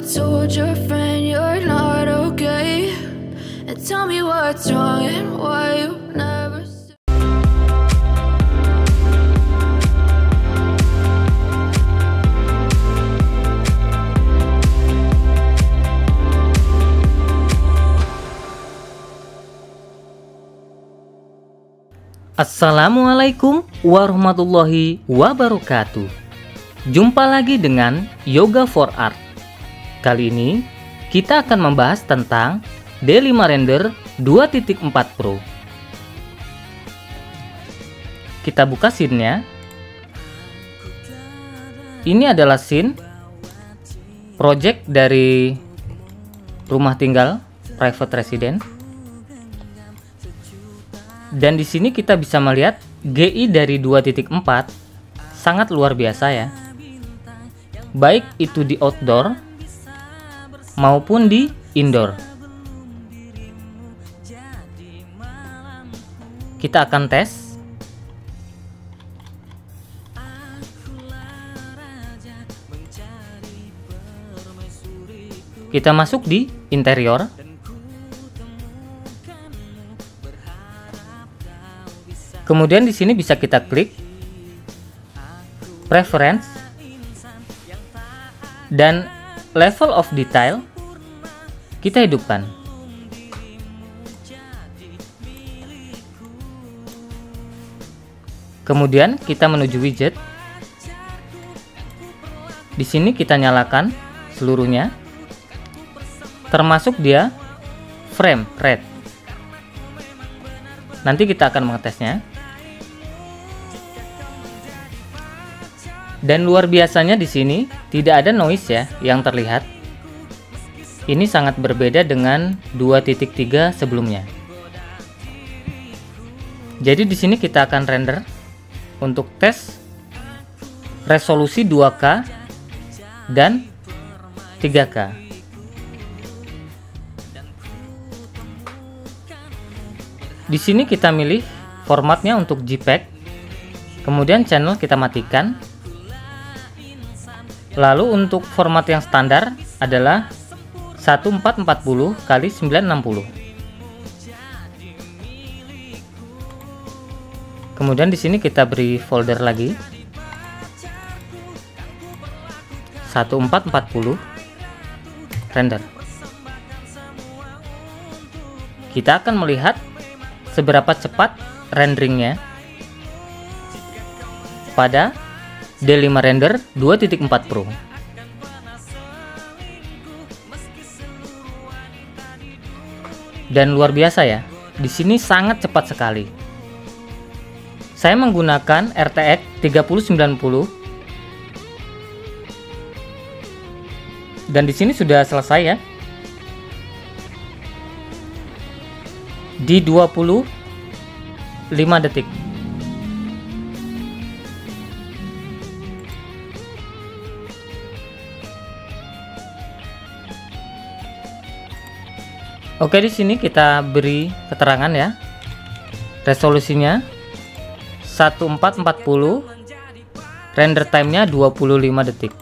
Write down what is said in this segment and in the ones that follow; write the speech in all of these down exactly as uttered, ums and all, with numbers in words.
told your friend you're not okay? And tell me what's wrong and why you never said. Assalamualaikum warahmatullahi wabarakatuh. Jumpa lagi dengan Yoga for Art. Kali ini kita akan membahas tentang D lima Render dua titik empat Pro. Kita buka scene-nya. Ini adalah scene project dari rumah tinggal private resident. Dan di sini kita bisa melihat G I dari dua titik empat sangat luar biasa ya. Baik itu di outdoor maupun di indoor. Kita akan tes. Kita masuk di interior. Kemudian di sini bisa kita klik preference dan level of detail kita hidupkan. Kemudian kita menuju widget. Di sini kita nyalakan seluruhnya, termasuk dia frame rate. Nanti kita akan mengetesnya. Dan luar biasanya di sini tidak ada noise ya yang terlihat. Ini sangat berbeda dengan dua titik tiga sebelumnya. Jadi di sini kita akan render untuk tes resolusi dua K dan tiga K. Di sini kita milih formatnya untuk JPEG. Kemudian channel kita matikan. Lalu untuk format yang standar adalah seribu empat ratus empat puluh kali sembilan ratus enam puluh. Kemudian di sini kita beri folder lagi seribu empat ratus empat puluh render. Kita akan melihat seberapa cepat renderingnya pada D lima Render dua titik empat Pro. Dan luar biasa ya, di sini sangat cepat sekali. Saya menggunakan R T X tiga ribu sembilan puluh. Dan di sini sudah selesai ya. Di dua puluh lima detik. Oke, di sini kita beri keterangan ya. Resolusinya seribu empat ratus empat puluh, render time-nya dua puluh lima detik.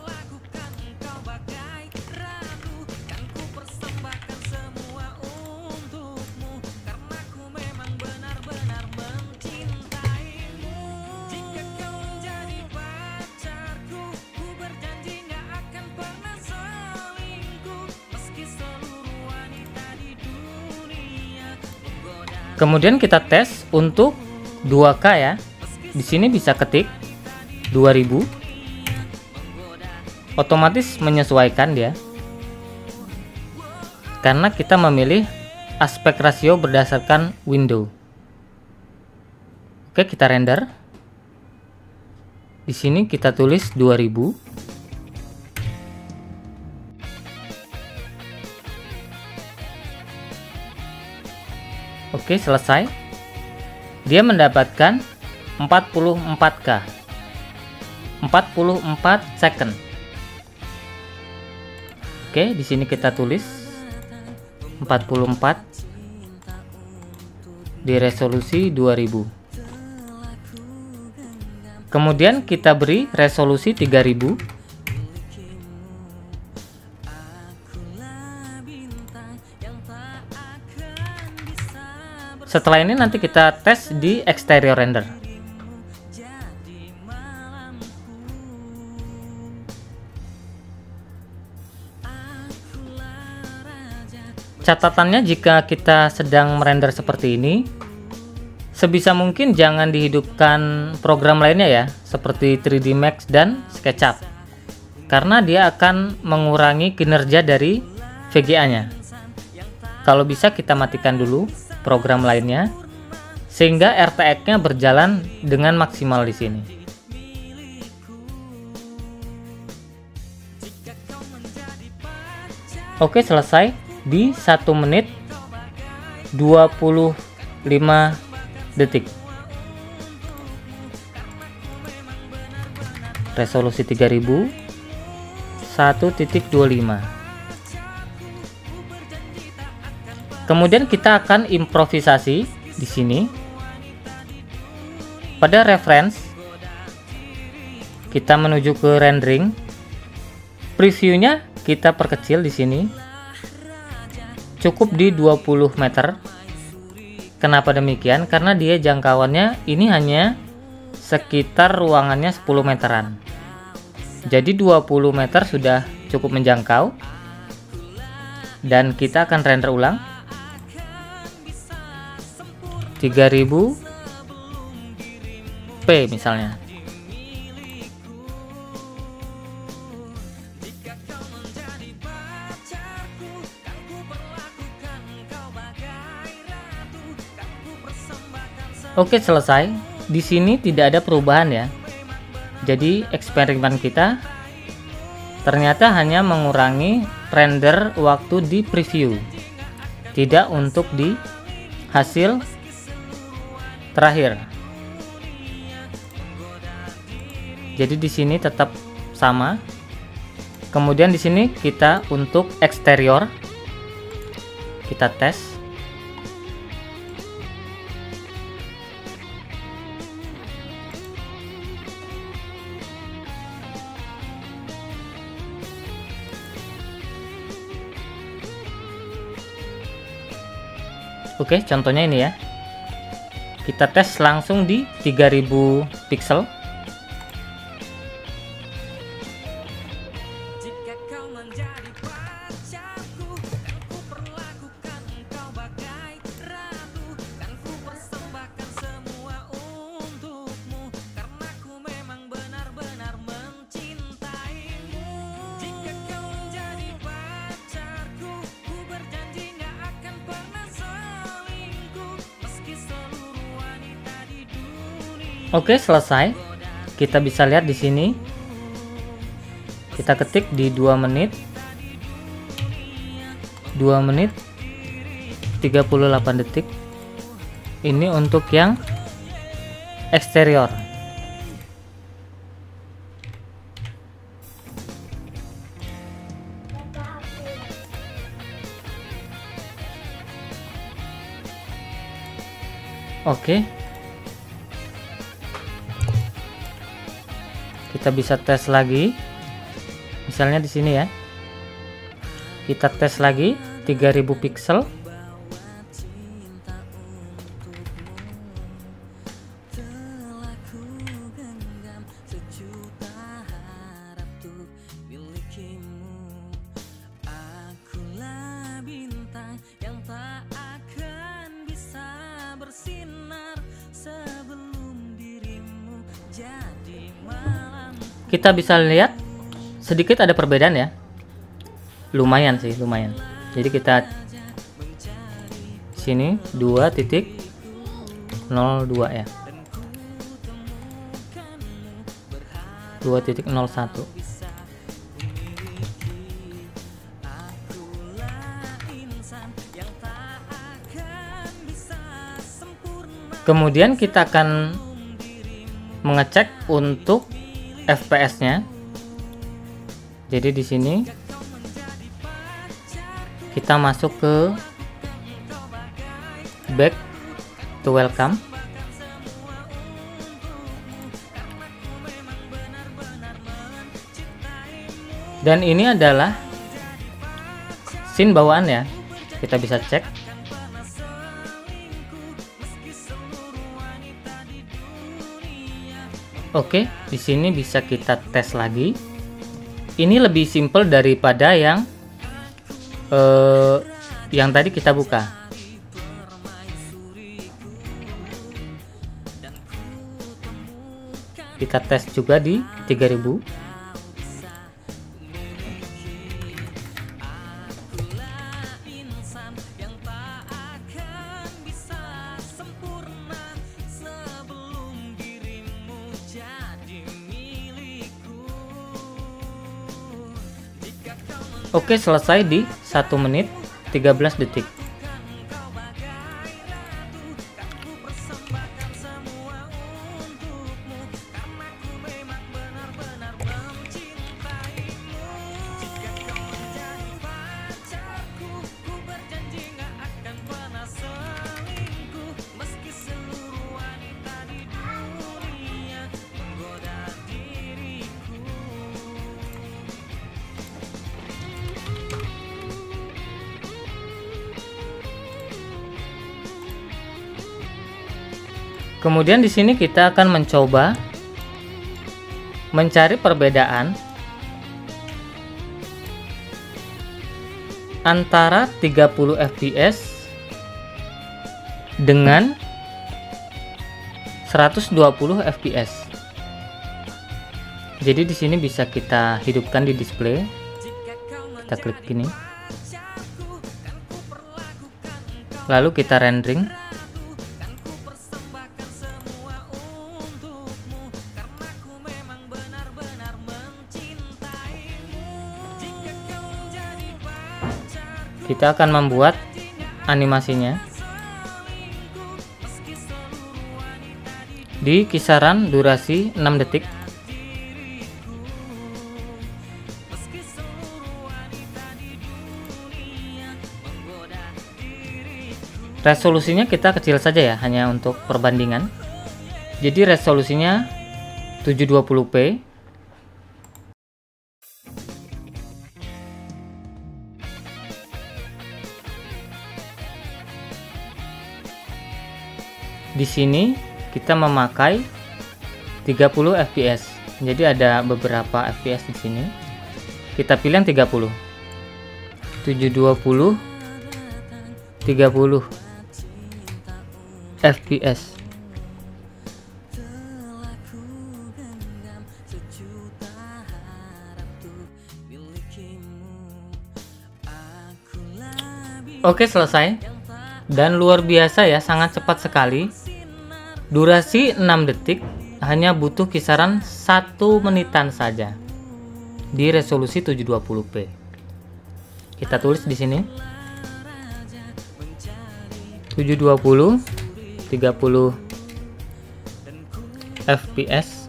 Kemudian kita tes untuk dua K ya. Di sini bisa ketik dua ribu. Otomatis menyesuaikan dia. Karena kita memilih aspek rasio berdasarkan window. Oke, kita render. Di sini kita tulis dua ribu. Oke, selesai. Dia mendapatkan empat puluh empat K, empat puluh empat second. Oke, di sini kita tulis empat puluh empat di resolusi dua ribu. Kemudian kita beri resolusi tiga ribu. Setelah ini nanti kita tes di exterior render. Catatannya, jika kita sedang merender seperti ini, sebisa mungkin jangan dihidupkan program lainnya ya, seperti tiga D Max dan SketchUp, karena dia akan mengurangi kinerja dari V G A nya. Kalau bisa kita matikan dulu program lainnya sehingga R T X nya berjalan dengan maksimal di sini. Oke, selesai di satu menit dua puluh lima detik. Resolusi tiga ribu, satu titik dua lima. Kemudian kita akan improvisasi di sini. Pada reference kita menuju ke rendering. Previewnya kita perkecil di sini. Cukup di dua puluh meter. Kenapa demikian? Karena dia jangkauannya ini hanya sekitar ruangannya sepuluh meteran. Jadi dua puluh meter sudah cukup menjangkau. Dan kita akan render ulang. tiga ribu p misalnya. Oke, selesai. Di sini tidak ada perubahan ya. Jadi eksperimen kita ternyata hanya mengurangi render waktu di preview, tidak untuk di hasil terakhir. Jadi di sini tetap sama. Kemudian di sini kita untuk eksterior kita tes. Oke, contohnya ini ya. Kita tes langsung di tiga ribu pixel. Oke, selesai. Kita bisa lihat di sini. Kita ketik di dua menit. dua menit tiga puluh delapan detik. Ini untuk yang eksterior. Oke. Kita bisa tes lagi. Misalnya di sini ya. Kita tes lagi tiga ribu pixel. Kita bisa lihat sedikit ada perbedaan ya, lumayan sih, lumayan. Jadi kita sini dua titik nol dua ya, dua titik nol satu. Kemudian kita akan mengecek untuk F P S-nya. Jadi di sini kita masuk ke back to welcome. Dan ini adalah scene bawaan ya. Kita bisa cek. Oke, di sini bisa kita tes lagi. Ini lebih simple daripada yang eh, yang tadi kita buka. Kita tes juga di tiga ribu. Oke, selesai di satu menit tiga belas detik. Kemudian di sini kita akan mencoba mencari perbedaan antara tiga puluh F P S dengan seratus dua puluh F P S. Jadi di sini bisa kita hidupkan di display. Kita klik gini. Lalu kita rendering. Kita akan membuat animasinya di kisaran durasi enam detik. Resolusinya kita kecil saja ya, hanya untuk perbandingan. Jadi resolusinya tujuh dua puluh p. Di sini kita memakai tiga puluh F P S. Jadi ada beberapa F P S di sini. Kita pilih yang tiga puluh. tujuh dua puluh, tiga puluh F P S. Oke, selesai. Dan luar biasa ya, sangat cepat sekali. Durasi enam detik, hanya butuh kisaran satu menitan saja di resolusi tujuh dua puluh p. Kita tulis di sini tujuh dua puluh, tiga puluh F P S.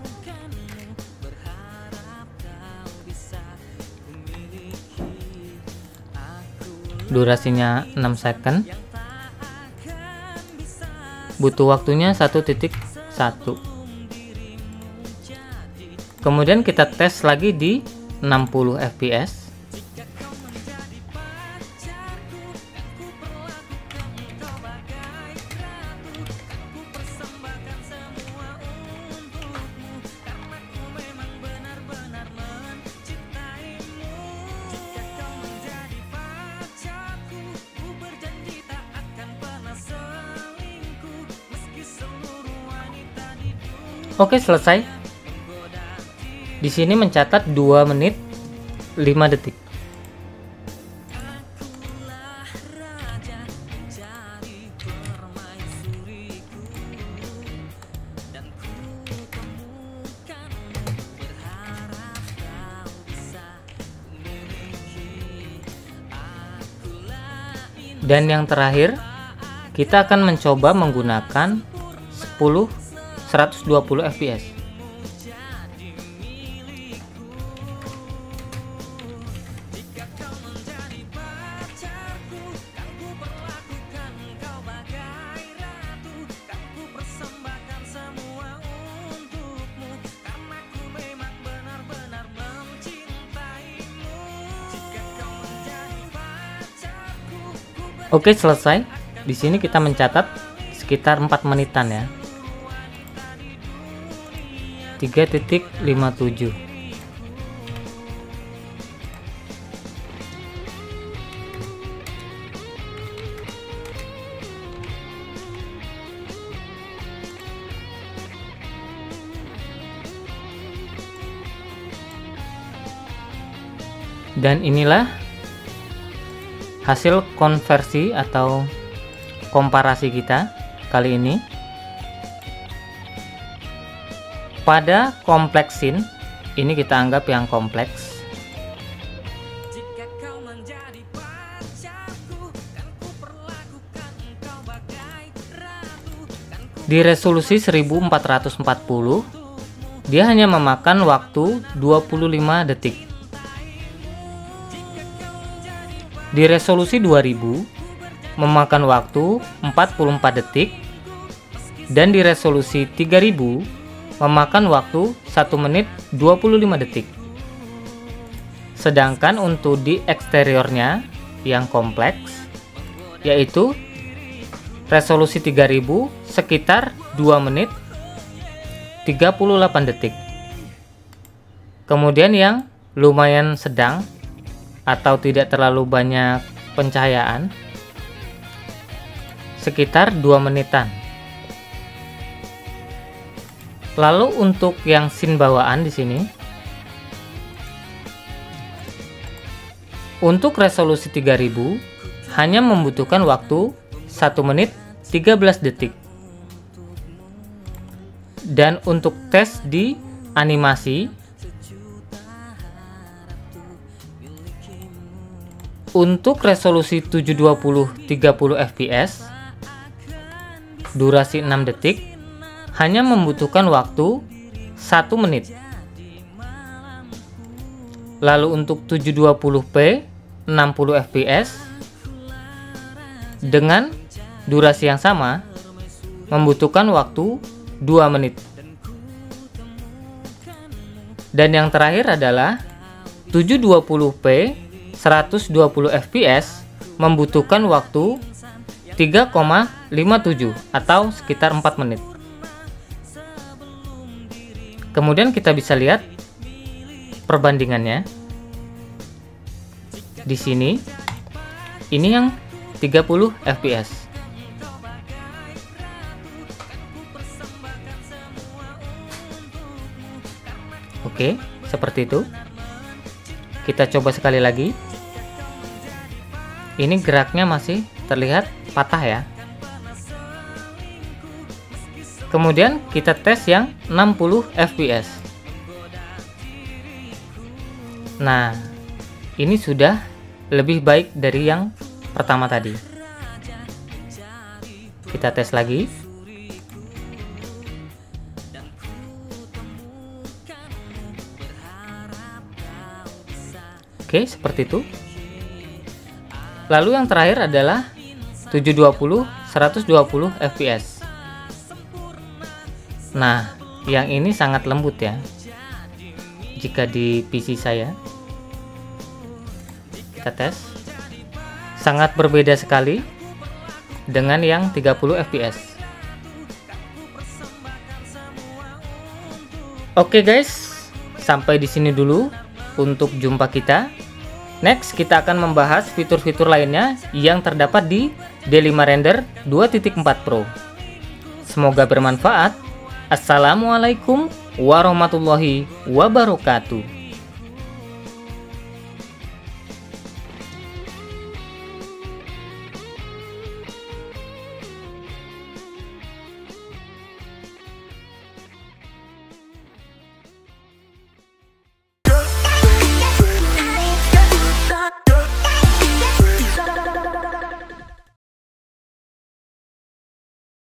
Durasinya enam second. Butuh waktunya satu titik satu. Kemudian kita tes lagi di enam puluh F P S. Oke, selesai. Di sini mencatat dua menit lima detik. Dan yang terakhir, kita akan mencoba menggunakan sepuluh seratus dua puluh F P S. Oke, selesai. Di sini kita mencatat sekitar empat menitan ya. tiga titik lima tujuh. Dan inilah hasil konversi atau komparasi kita kali ini. Pada kompleks scene, ini kita anggap yang kompleks. Di resolusi seribu empat ratus empat puluh, dia hanya memakan waktu dua puluh lima detik. Di resolusi dua ribu memakan waktu empat puluh empat detik, dan di resolusi tiga ribu memakan waktu satu menit dua puluh lima detik. Sedangkan untuk di eksteriornya yang kompleks, yaitu resolusi tiga ribu sekitar dua menit tiga puluh delapan detik. Kemudian yang lumayan sedang atau tidak terlalu banyak pencahayaan sekitar dua menitan. Lalu untuk yang scene bawaan di sini, untuk resolusi tiga ribu hanya membutuhkan waktu satu menit tiga belas detik. Dan untuk tes di animasi, untuk resolusi tujuh dua puluh tiga puluh F P S durasi enam detik hanya membutuhkan waktu satu menit. Lalu untuk tujuh dua puluh p enam puluh F P S dengan durasi yang sama membutuhkan waktu dua menit. Dan yang terakhir adalah tujuh dua puluh p seratus dua puluh F P S membutuhkan waktu tiga koma lima tujuh atau sekitar empat menit. Kemudian kita bisa lihat perbandingannya. Di sini ini yang tiga puluh F P S. Oke, seperti itu. Kita coba sekali lagi. Ini geraknya masih terlihat patah ya. Kemudian kita tes yang enam puluh F P S. Nah, ini sudah lebih baik dari yang pertama tadi. Kita tes lagi. Oke, seperti itu. Lalu yang terakhir adalah tujuh dua puluh seratus dua puluh F P S. Nah, yang ini sangat lembut ya. Jika di P C saya, kita tes, sangat berbeda sekali dengan yang tiga puluh F P S. Oke guys, sampai di sini dulu untuk jumpa kita. Next, kita akan membahas fitur-fitur lainnya yang terdapat di D lima Render dua titik empat Pro. Semoga bermanfaat. Assalamualaikum warahmatullahi wabarakatuh.